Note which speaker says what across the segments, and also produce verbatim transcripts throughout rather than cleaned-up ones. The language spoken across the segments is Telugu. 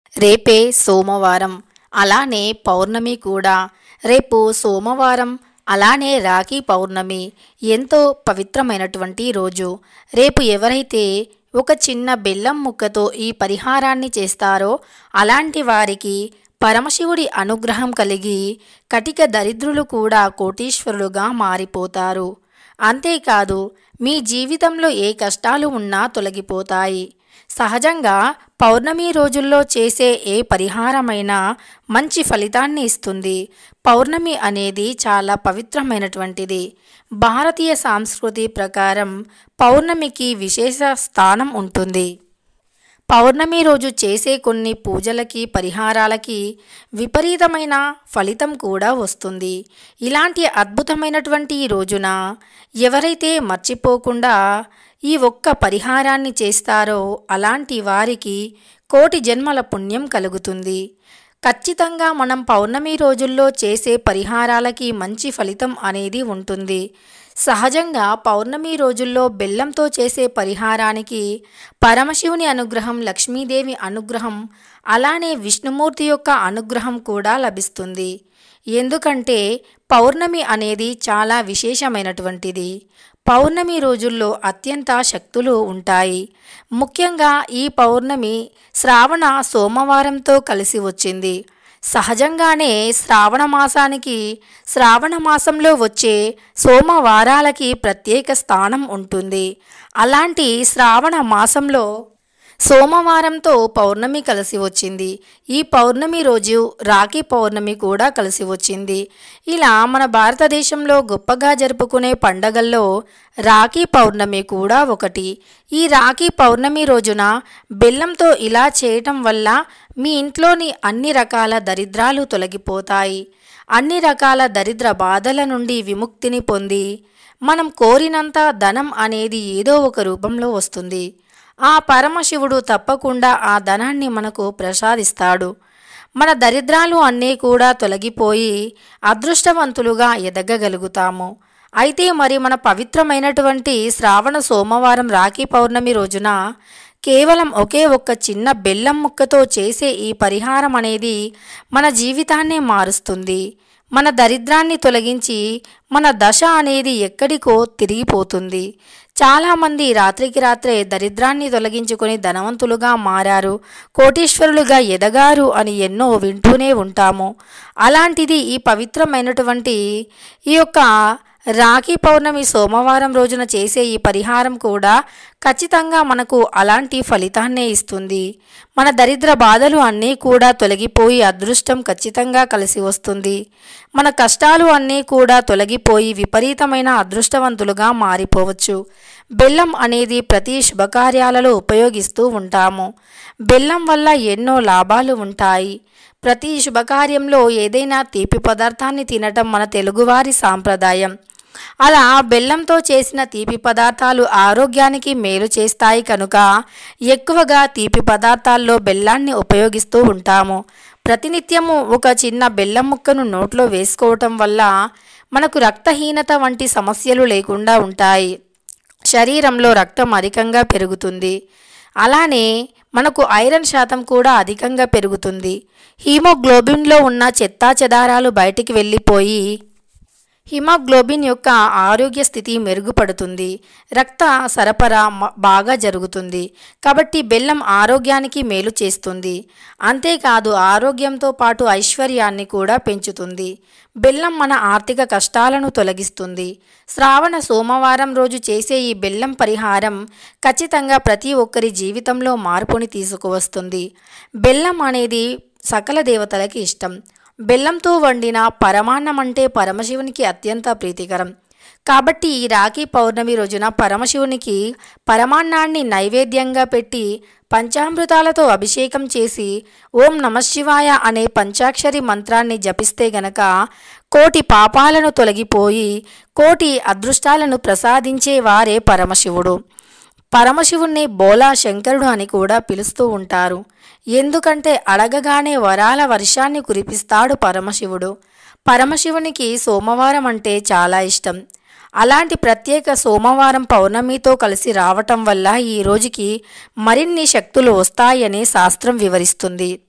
Speaker 1: రేపే సోమవారం, అలానే పౌర్ణమి కూడా. రేపు సోమవారం, అలానే రాఖీ పౌర్ణమి ఎంతో పవిత్రమైనటువంటి రోజు. రేపు ఎవరైతే ఒక చిన్న బెల్లం ముక్కతో ఈ పరిహారాన్ని చేస్తారో అలాంటి వారికి పరమశివుడి అనుగ్రహం కలిగి కటిక దరిద్రులు కూడా కోటీశ్వరులుగా మారిపోతారు. అంతేకాదు, మీ జీవితంలో ఏ కష్టాలు ఉన్నా తొలగిపోతాయి. సహజంగా పౌర్ణమి రోజుల్లో చేసే ఏ పరిహారమైనా మంచి ఫలితాన్ని ఇస్తుంది. పౌర్ణమి అనేది చాలా పవిత్రమైనటువంటిది. భారతీయ సంస్కృతి ప్రకారం పౌర్ణమికి విశేష స్థానం ఉంటుంది. పౌర్ణమి రోజు చేసే కొన్ని పూజలకి, పరిహారాలకి విపరీతమైన ఫలితం కూడా వస్తుంది. ఇలాంటి అద్భుతమైనటువంటి ఈ రోజున ఎవరైతే మర్చిపోకుండా ఈ ఒక్క పరిహారాన్ని చేస్తారో అలాంటి వారికి కోటి జన్మల పుణ్యం కలుగుతుంది. ఖచ్చితంగా మనం పౌర్ణమి రోజుల్లో చేసే పరిహారాలకి మంచి ఫలితం అనేది ఉంటుంది. సహజంగా పౌర్ణమి రోజుల్లో బెల్లంతో చేసే పరిహారానికి పరమశివుని అనుగ్రహం, లక్ష్మీదేవి అనుగ్రహం, అలానే విష్ణుమూర్తి యొక్క అనుగ్రహం కూడా లభిస్తుంది. ఎందుకంటే పౌర్ణమి అనేది చాలా విశేషమైనటువంటిది. పౌర్ణమి రోజుల్లో అత్యంత శక్తులు ఉంటాయి. ముఖ్యంగా ఈ పౌర్ణమి శ్రావణ సోమవారంతో కలిసి వచ్చింది. సహజంగానే శ్రావణ మాసానికి, శ్రావణ మాసంలో వచ్చే సోమవారాలకి ప్రత్యేక స్థానం ఉంటుంది. అలాంటి శ్రావణ మాసంలో సోమవారంతో పౌర్ణమి కలిసి వచ్చింది. ఈ పౌర్ణమి రోజు రాఖీ పౌర్ణమి కూడా కలిసి వచ్చింది. ఇలా మన భారతదేశంలో గొప్పగా జరుపుకునే పండగల్లో రాఖీ పౌర్ణమి కూడా ఒకటి. ఈ రాఖీ పౌర్ణమి రోజున బెల్లంతో ఇలా చేయటం వల్ల మీ ఇంట్లోని అన్ని రకాల దరిద్రాలు తొలగిపోతాయి. అన్ని రకాల దరిద్ర బాధల నుండి విముక్తిని పొంది మనం కోరినంత ధనం అనేది ఏదో ఒక రూపంలో వస్తుంది. ఆ పరమశివుడు తప్పకుండా ఆ ధనాన్ని మనకు ప్రసాదిస్తాడు. మన దరిద్రాలు అన్నీ కూడా తొలగిపోయి అదృష్టవంతులుగా ఎదగగలుగుతాము. అయితే మరి మన పవిత్రమైనటువంటి శ్రావణ సోమవారం రాఖీ పౌర్ణమి రోజున కేవలం ఒకే ఒక్క చిన్న బెల్లం ముక్కతో చేసే ఈ పరిహారం అనేది మన జీవితాన్నే మారుస్తుంది. మన దరిద్రాన్ని తొలగించి మన దశ అనేది ఎక్కడికో తిరిగిపోతుంది. చాలామంది రాత్రికి రాత్రే దరిద్రాన్ని తొలగించుకొని ధనవంతులుగా మారారు, కోటీశ్వరులుగా ఎదగారు అని ఎన్నో వింటూనే ఉంటాము. అలాంటిది ఈ పవిత్రమైనటువంటి ఈ యొక్క రాఖీ పౌర్ణమి సోమవారం రోజున చేసే ఈ పరిహారం కూడా ఖచ్చితంగా మనకు అలాంటి ఫలితాన్నే ఇస్తుంది. మన దరిద్ర బాధలు అన్నీ కూడా తొలగిపోయి అదృష్టం ఖచ్చితంగా కలిసి వస్తుంది. మన కష్టాలు అన్నీ కూడా తొలగిపోయి విపరీతమైన అదృష్టవంతులుగా మారిపోవచ్చు. బెల్లం అనేది ప్రతి శుభకార్యాలలో ఉపయోగిస్తూ ఉంటాము. బెల్లం వల్ల ఎన్నో లాభాలు ఉంటాయి. ప్రతి శుభకార్యంలో ఏదైనా తీపి పదార్థాన్ని తినటం మన తెలుగువారి సాంప్రదాయం. అలా బెల్లంతో చేసిన తీపి పదార్థాలు ఆరోగ్యానికి మేలు చేస్తాయి కనుక ఎక్కువగా తీపి పదార్థాల్లో బెల్లాన్ని ఉపయోగిస్తూ ఉంటాము. ప్రతినిత్యము ఒక చిన్న బెల్లం ముక్కను నోట్లో వేసుకోవటం వల్ల మనకు రక్తహీనత వంటి సమస్యలు లేకుండా ఉంటాయి. శరీరంలో రక్తం అధికంగా పెరుగుతుంది. అలానే మనకు ఐరన్ శాతం కూడా అధికంగా పెరుగుతుంది. హీమోగ్లోబిన్లో ఉన్న చెత్తా చెదారాలు బయటికి వెళ్ళిపోయి హిమోగ్లోబిన్ యొక్క ఆరోగ్య స్థితి మెరుగుపడుతుంది. రక్త సరఫరా బాగా జరుగుతుంది. కాబట్టి బెల్లం ఆరోగ్యానికి మేలు చేస్తుంది. అంతేకాదు ఆరోగ్యంతో పాటు ఐశ్వర్యాన్ని కూడా పెంచుతుంది. బెల్లం మన ఆర్థిక కష్టాలను తొలగిస్తుంది. శ్రావణ సోమవారం రోజు చేసే ఈ బెల్లం పరిహారం ఖచ్చితంగా ప్రతి ఒక్కరి జీవితంలో మార్పుని తీసుకువస్తుంది. బెల్లం అనేది సకల దేవతలకి ఇష్టం. బెల్లంతో వండిన పరమాన్నం అంటే పరమశివునికి అత్యంత ప్రీతికరం. కాబట్టి ఈ రాఖీ పౌర్ణమి రోజున పరమశివునికి పరమాన్నాన్ని నైవేద్యంగా పెట్టి పంచామృతాలతో అభిషేకం చేసి ఓం నమశివాయ అనే పంచాక్షరి మంత్రాన్ని జపిస్తే గనక కోటి పాపాలను తొలగిపోయి కోటి అదృష్టాలను ప్రసాదించే వారే పరమశివుడు. పరమశివుణ్ణి బోలా శంకరుడు అని కూడా పిలుస్తూ ఉంటారు. ఎందుకంటే అడగగానే వరాల వర్షాన్ని కురిపిస్తాడు పరమశివుడు. పరమశివునికి సోమవారం అంటే చాలా ఇష్టం. అలాంటి ప్రత్యేక సోమవారం పౌర్ణమితో కలిసి రావటం వల్ల ఈ రోజుకి మరిన్ని శక్తులు వస్తాయని శాస్త్రం వివరిస్తుంది.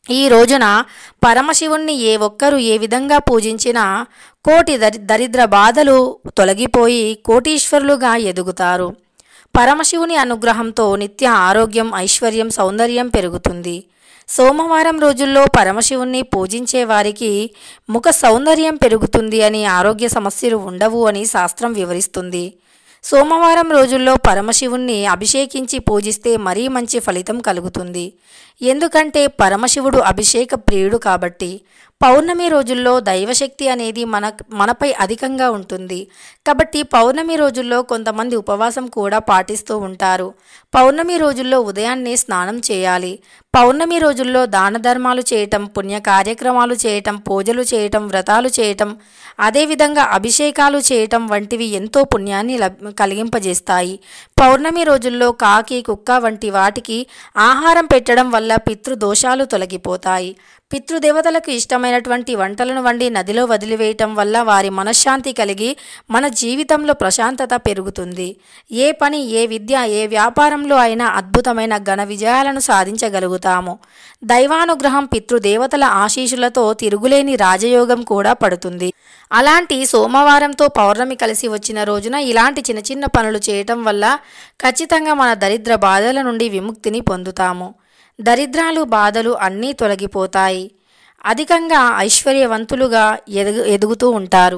Speaker 1: ఈ రోజున పరమశివుణ్ణి ఏ ఒక్కరు ఏ విధంగా పూజించినా కోటి దరి దరిద్ర బాధలు తొలగిపోయి కోటీశ్వరులుగా ఎదుగుతారు. పరమశివుని అనుగ్రహంతో నిత్య ఆరోగ్యం, ఐశ్వర్యం, సౌందర్యం పెరుగుతుంది. సోమవారం రోజుల్లో పరమశివుణ్ణి పూజించే వారికి ముఖ సౌందర్యం పెరుగుతుంది అని, ఆరోగ్య సమస్యలు ఉండవు అని శాస్త్రం వివరిస్తుంది. సోమవారం రోజుల్లో పరమశివుణ్ణి అభిషేకించి పూజిస్తే మరీ మంచి ఫలితం కలుగుతుంది. ఎందుకంటే పరమశివుడు అభిషేక ప్రియుడు కాబట్టి. పౌర్ణమి రోజుల్లో దైవశక్తి అనేది మన మనపై అధికంగా ఉంటుంది కాబట్టి పౌర్ణమి రోజుల్లో కొంతమంది ఉపవాసం కూడా పాటిస్తూ ఉంటారు. పౌర్ణమి రోజుల్లో ఉదయాన్నే స్నానం చేయాలి. పౌర్ణమి రోజుల్లో దాన ధర్మాలు చేయటం, పుణ్య కార్యక్రమాలు చేయటం, పూజలు చేయటం, వ్రతాలు చేయటం, అదేవిధంగా అభిషేకాలు చేయటం వంటివి ఎంతో పుణ్యాన్ని కలిగింపజేస్తాయి. పౌర్ణమి రోజుల్లో కాకి, కుక్క వంటి వాటికి ఆహారం పెట్టడం వల్ల పితృదోషాలు తొలగిపోతాయి. పితృదేవతలకు ఇష్టమైనటువంటి వంటలను వండి నదిలో వదిలివేయటం వల్ల వారి మనశ్శాంతి కలిగి మన జీవితంలో ప్రశాంతత పెరుగుతుంది. ఏ పని, ఏ విద్య, ఏ వ్యాపారంలో అయినా అద్భుతమైన ఘన విజయాలను సాధించగలుగుతాము. దైవానుగ్రహం, పితృదేవతల ఆశీస్సులతో తిరుగులేని రాజయోగం కూడా పడుతుంది. అలాంటి సోమవారంతో పౌర్ణమి కలిసి వచ్చిన రోజున ఇలాంటి చిన్న చిన్న పనులు చేయటం వల్ల ఖచ్చితంగా మన దరిద్ర బాధల నుండి విముక్తిని పొందుతాము. దరిద్రాలు, బాధలు అన్నీ తొలగిపోతాయి. అధికంగా ఐశ్వర్యవంతులుగా ఎదుగు ఎదుగుతూ ఉంటారు.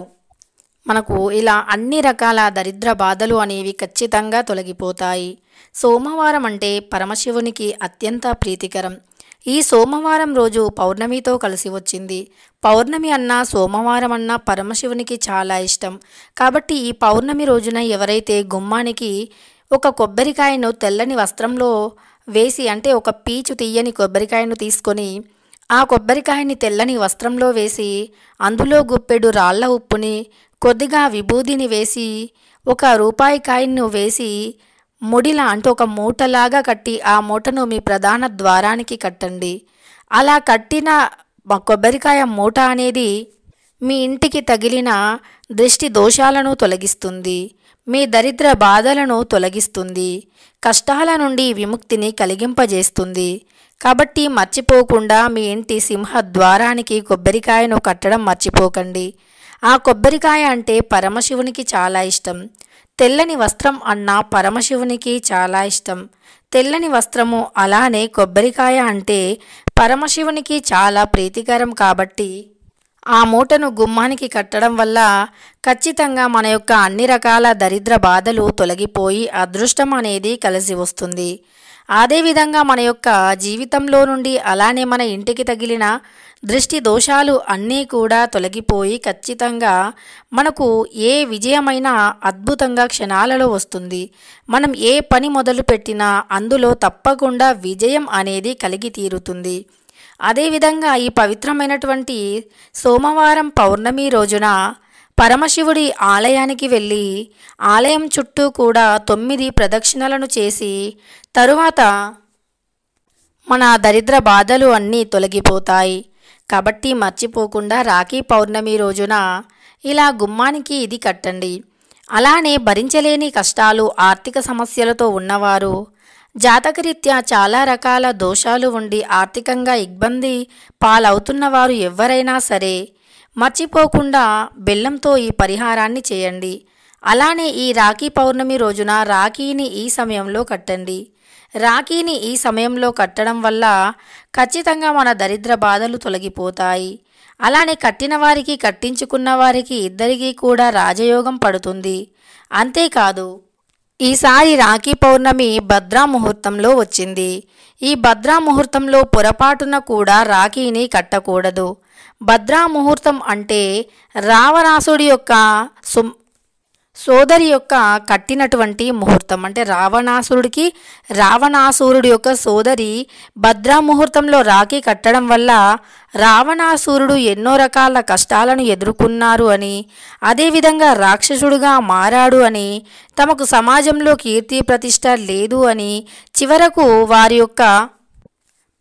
Speaker 1: మనకు ఇలా అన్ని రకాల దరిద్ర బాధలు అనేవి ఖచ్చితంగా తొలగిపోతాయి. సోమవారం అంటే పరమశివునికి అత్యంత ప్రీతికరం. ఈ సోమవారం రోజు పౌర్ణమితో కలిసి వచ్చింది. పౌర్ణమి అన్నా, సోమవారం అన్నా పరమశివునికి చాలా ఇష్టం. కాబట్టి ఈ పౌర్ణమి రోజున ఎవరైతే గుమ్మానికి ఒక కొబ్బరికాయను తెల్లని వస్త్రంలో వేసి, అంటే ఒక పీచు తీయని కొబ్బరికాయను తీసుకొని ఆ కొబ్బరికాయని తెల్లని వస్త్రంలో వేసి అందులో గుప్పెడు రాళ్ల ఉప్పుని, కొద్దిగా విభూదిని వేసి, ఒక రూపాయి కాయను వేసి ముడిలా అంటే ఒక మూటలాగా కట్టి ఆ మూటను మీ ప్రధాన ద్వారానికి కట్టండి. అలా కట్టిన కొబ్బరికాయ మూట అనేది మీ ఇంటికి తగిలిన దృష్టి దోషాలను తొలగిస్తుంది, మీ దరిద్ర బాధలను తొలగిస్తుంది, కష్టాల నుండి విముక్తిని కలిగింపజేస్తుంది. కాబట్టి మర్చిపోకుండా మీ ఇంటి సింహ ద్వారానికి కొబ్బరికాయను కట్టడం మర్చిపోకండి. ఆ కొబ్బరికాయ అంటే పరమశివునికి చాలా ఇష్టం. తెల్లని వస్త్రం అన్న పరమశివునికి చాలా ఇష్టం. తెల్లని వస్త్రము అలానే కొబ్బరికాయ అంటే పరమశివునికి చాలా ప్రీతికరం. కాబట్టి ఆ మూటను గుమ్మానికి కట్టడం వల్ల ఖచ్చితంగా మన యొక్క అన్ని రకాల దరిద్ర బాధలు తొలగిపోయి అదృష్టం అనేది కలిసి వస్తుంది. అదేవిధంగా మన యొక్క జీవితంలో నుండి అలానే మన ఇంటికి తగిలిన దృష్టి దోషాలు అన్నీ కూడా తొలగిపోయి ఖచ్చితంగా మనకు ఏ విజయమైనా అద్భుతంగా క్షణాలలో వస్తుంది. మనం ఏ పని మొదలు పెట్టినా అందులో తప్పకుండా విజయం అనేది కలిగి తీరుతుంది. అదేవిధంగా ఈ పవిత్రమైనటువంటి సోమవారం పౌర్ణమి రోజున పరమశివుడి ఆలయానికి వెళ్ళి ఆలయం చుట్టూ కూడా తొమ్మిది ప్రదక్షిణలను చేసి తరువాత మన దరిద్ర బాధలు అన్నీ తొలగిపోతాయి. కాబట్టి మర్చిపోకుండా రాఖీ పౌర్ణమి రోజున ఇలా గుమ్మానికి ఇది కట్టండి. అలానే భరించలేని కష్టాలు, ఆర్థిక సమస్యలతో ఉన్నవారు, జాతకరీత్యా చాలా రకాల దోషాలు ఉండి ఆర్థికంగా ఇబ్బంది పాలవుతున్నవారు ఎవరైనా సరే మర్చిపోకుండా బెల్లంతో ఈ పరిహారాన్ని చేయండి. అలానే ఈ రాఖీ పౌర్ణమి రోజున రాఖీని ఈ సమయంలో కట్టండి. రాఖీని ఈ సమయంలో కట్టడం వల్ల ఖచ్చితంగా మన దరిద్ర బాధలు తొలగిపోతాయి. అలానే కట్టిన వారికి, కట్టించుకున్న వారికి ఇద్దరికీ కూడా రాజయోగం పడుతుంది. అంతేకాదు ఈసారి రాఖీ పౌర్ణమి భద్రా ముహూర్తంలో వచ్చింది. ఈ భద్రా ముహూర్తంలో పొరపాటున కూడా రాఖీని కట్టకూడదు. భద్రా ముహూర్తం అంటే రావణాసుడి యొక్క సుమ్ సోదరి యొక్క కట్టినటువంటి ముహూర్తం. అంటే రావణాసురుడికి రావణాసురుడి యొక్క సోదరి భద్రా ముహూర్తంలో రాఖీ కట్టడం వల్ల రావణాసురుడు ఎన్నో రకాల కష్టాలను ఎదుర్కొన్నారు అని, అదేవిధంగా రాక్షసుడుగా మారాడు అని, తమకు సమాజంలో కీర్తి ప్రతిష్ట లేదు అని, చివరకు వారి యొక్క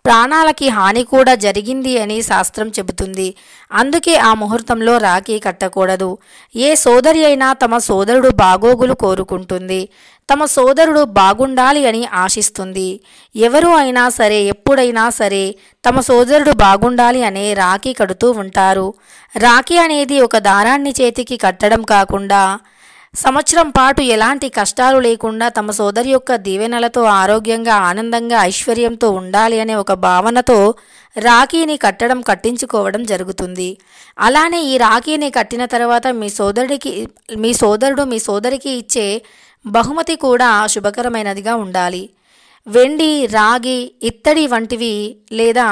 Speaker 1: ప్రాణాలకి హాని కూడా జరిగింది అని శాస్త్రం చెబుతుంది. అందుకే ఆ ముహూర్తంలో రాఖీ కట్టకూడదు. ఏ సోదరి అయినా తమ సోదరుడు బాగోగులు కోరుకుంటుంది, తమ సోదరుడు బాగుండాలి అని ఆశిస్తుంది. ఎవరు అయినా సరే ఎప్పుడైనా సరే తమ సోదరుడు బాగుండాలి అనే రాఖీ కడుతూ ఉంటారు. రాఖీ అనేది ఒక దారాన్ని చేతికి కట్టడం కాకుండా సంవత్సరం పాటు ఎలాంటి కష్టాలు లేకుండా తమ సోదరి యొక్క దీవెనలతో ఆరోగ్యంగా ఆనందంగా ఐశ్వర్యంతో ఉండాలి అనే ఒక భావనతో రాఖీని కట్టడం కట్టించుకోవడం జరుగుతుంది. అలానే ఈ రాఖీని కట్టిన తర్వాత మీ సోదరుడికి మీ సోదరుడు మీ సోదరికి ఇచ్చే బహుమతి కూడా శుభకరమైనదిగా ఉండాలి. వెండి, రాగి, ఇత్తడి వంటివి లేదా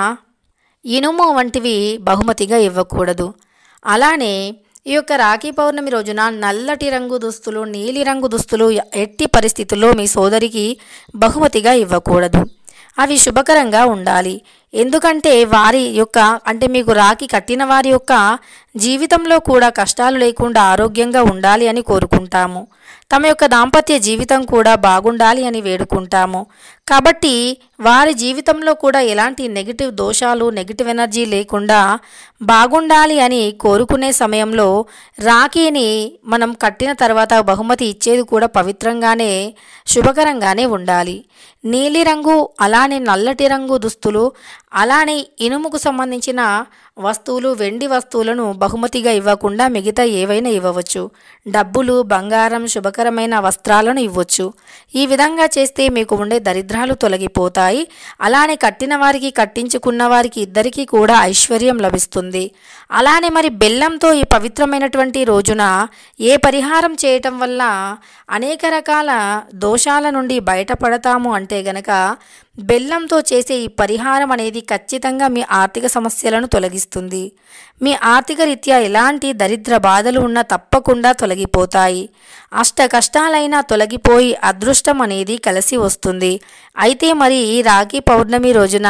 Speaker 1: ఇనుము వంటివి బహుమతిగా ఇవ్వకూడదు. అలానే ఈ యొక్క రాఖీ పౌర్ణమి రోజున నల్లటి రంగు దుస్తులు, నీలిరంగు దుస్తులు ఎట్టి పరిస్థితుల్లో మీ సోదరికి బహుమతిగా ఇవ్వకూడదు. అవి శుభకరంగా ఉండాలి. ఎందుకంటే వారి యొక్క అంటే మీకు రాఖీ కట్టిన వారి యొక్క జీవితంలో కూడా కష్టాలు లేకుండా ఆరోగ్యంగా ఉండాలి అని కోరుకుంటాము. తమ యొక్క దాంపత్య జీవితం కూడా బాగుండాలి అని వేడుకుంటాము. కాబట్టి వారి జీవితంలో కూడా ఎలాంటి నెగిటివ్ దోషాలు, నెగిటివ్ ఎనర్జీ లేకుండా బాగుండాలి అని కోరుకునే సమయంలో రాఖీని మనం కట్టిన తర్వాత బహుమతి ఇచ్చేది కూడా పవిత్రంగానే శుభకరంగానే ఉండాలి. నీలిరంగు అలానే నల్లటి రంగు దుస్తులు అలానే ఇనుముకు సంబంధించిన వస్తువులు, వెండి వస్తువులను బహుమతిగా ఇవ్వకుండా మిగతా ఏవైనా ఇవ్వవచ్చు. డబ్బులు, బంగారం, శుభకరమైన వస్త్రాలను ఇవ్వచ్చు. ఈ విధంగా చేస్తే మీకు ఉండే దరిద్రాలు తొలగిపోతాయి. అలానే కట్టిన వారికి కట్టించుకున్న వారికి ఇద్దరికీ కూడా ఐశ్వర్యం లభిస్తుంది. అలానే మరి బెల్లంతో ఈ పవిత్రమైనటువంటి రోజున ఏ పరిహారం చేయటం వల్ల అనేక రకాల దోషాల నుండి బయటపడతాము అంటే గనక బెల్లంతో చేసే ఈ పరిహారం అనేది ఖచ్చితంగా మీ ఆర్థిక సమస్యలను తొలగిస్తుంది. మీ ఆర్థిక రీత్యా ఎలాంటి దరిద్ర బాధలు ఉన్నా తప్పకుండా తొలగిపోతాయి. అష్ట కష్టాలైనా తొలగిపోయి అదృష్టం అనేది కలిసి వస్తుంది. అయితే మరి ఈ రాఖీ పౌర్ణమి రోజున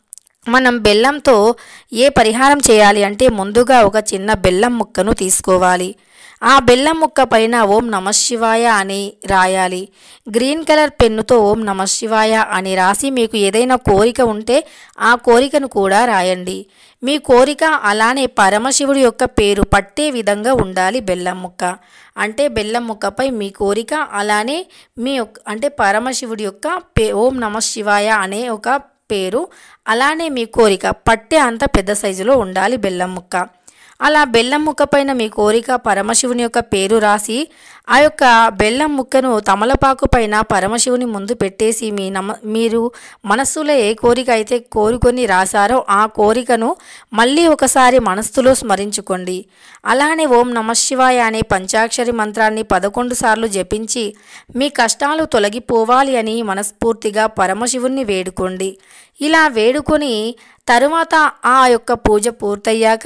Speaker 1: మనం బెల్లంతో ఏ పరిహారం చేయాలి అంటే ముందుగా ఒక చిన్న బెల్లం ముక్కను తీసుకోవాలి. ఆ బెల్లం ముక్క పైన ఓం నమఃశివాయ అని రాయాలి. గ్రీన్ కలర్ పెన్నుతో ఓం నమఃశివాయ అని రాసి మీకు ఏదైనా కోరిక ఉంటే ఆ కోరికను కూడా రాయండి. మీ కోరిక అలానే పరమశివుడి యొక్క పేరు పట్టే విధంగా ఉండాలి బెల్లం ముక్క. అంటే బెల్లం ముక్కపై మీ కోరిక అలానే మీ అంటే పరమశివుడి యొక్క పే ఓం నమఃశివాయ అనే ఒక పేరు అలానే మీ కోరిక పట్టే అంత పెద్ద సైజులో ఉండాలి బెల్లం ముక్క. అలా బెల్లం ముక్క పైన మీ కోరిక పరమశివుని యొక్క పేరు రాసి ఆ యొక్క బెల్లం ముక్కను తమలపాకు పైన పరమశివుని ముందు పెట్టేసి మీ నమ మీరు మనస్సులో ఏ కోరిక అయితే కోరుకొని రాశారో ఆ కోరికను మళ్ళీ ఒకసారి మనస్సులో స్మరించుకోండి. అలానే ఓం నమఃశివాయ అనే పంచాక్షరి మంత్రాన్ని పదకొండు సార్లు జపించి మీ కష్టాలు తొలగిపోవాలి అని మనస్ఫూర్తిగా పరమశివుణ్ణి వేడుకోండి. ఇలా వేడుకొని తరువాత ఆ యొక్క పూజ పూర్తయ్యాక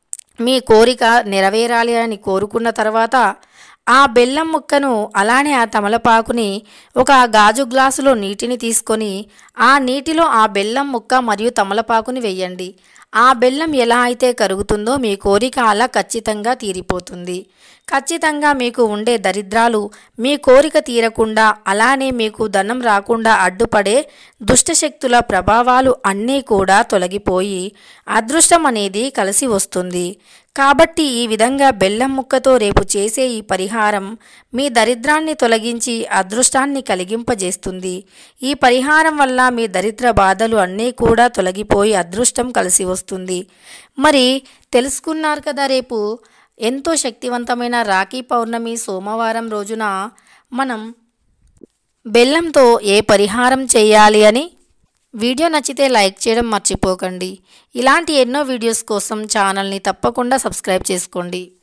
Speaker 1: మీ కోరిక నెరవేరాలి అని కోరుకున్న తర్వాత ఆ బెల్లం ముక్కను అలానే ఆ తమలపాకుని ఒక గాజు గ్లాసులో నీటిని తీసుకొని ఆ నీటిలో ఆ బెల్లం ముక్క మరియు తమలపాకుని వేయండి. ఆ బెల్లం ఎలా అయితే కరుగుతుందో మీ కోరిక అలా ఖచ్చితంగా తీరిపోతుంది. ఖచ్చితంగా మీకు ఉండే దరిద్రాలు మీ కోరిక తీరకుండా అలానే మీకు ధనం రాకుండా అడ్డుపడే దుష్టశక్తుల ప్రభావాలు అన్నీ కూడా తొలగిపోయి అదృష్టం అనేది కలిసి వస్తుంది. కాబట్టి ఈ విధంగా బెల్లం ముక్కతో రేపు చేసే ఈ పరిహారం మీ దరిద్రాన్ని తొలగించి అదృష్టాన్ని కలిగింపజేస్తుంది. ఈ పరిహారం వల్ల మీ దరిద్ర బాధలు అన్నీ కూడా తొలగిపోయి అదృష్టం కలిసి వస్తుంది. మరి తెలుసుకున్నారు కదా, రేపు ఎంతో శక్తివంతమైన రాఖీ పౌర్ణమి సోమవారం రోజున మనం బెల్లంతో ఏ పరిహారం చేయాలి అని. వీడియో నచ్చితే లైక్ చేయడం మర్చిపోకండి. ఇలాంటి ఎన్నో వీడియోస్ కోసం ఛానల్ని తప్పకుండా సబ్స్క్రైబ్ చేసుకోండి.